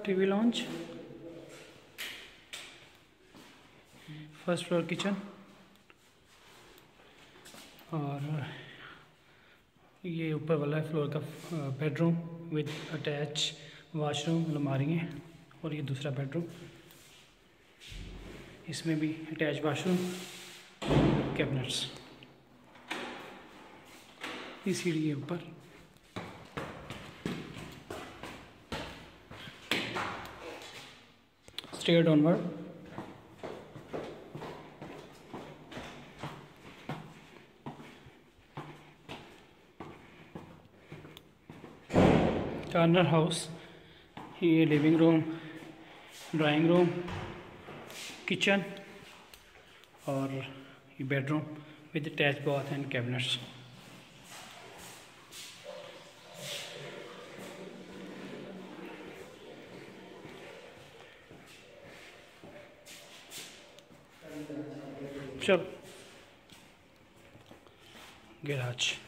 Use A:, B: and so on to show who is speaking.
A: TV lounge, first floor kitchen, और ये ऊपर वाला फ्लोर का बेडरूम विद अटैच वॉशरूम, अलमारी है। और ये दूसरा बेडरूम, इसमें भी अटैच वॉशरूम, कैबिनेट्स। ये सीढ़ी है ऊपर। Stair downward. कॉर्नर हाउस, ये living room, drawing room, kitchen और ये bedroom with attach bath and cabinets. चलो गैराज।